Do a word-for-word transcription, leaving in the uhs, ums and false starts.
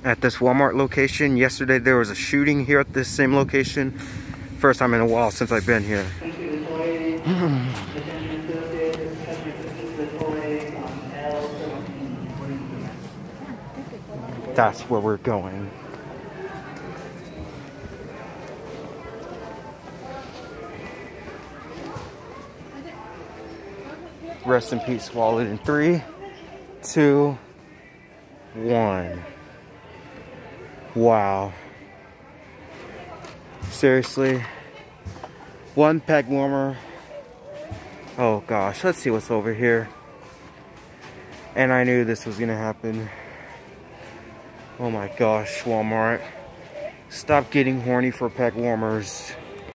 at this Walmart location. Yesterday there was a shooting here at this same location. First time in a while since I've been here. That's where we're going. Rest in peace, Wallet, in three, two, one. Wow. Seriously. One Pegwarmer. Oh gosh, let's see what's over here. And I knew this was gonna happen. Oh my gosh, Walmart. Stop getting horny for Pegwarmers.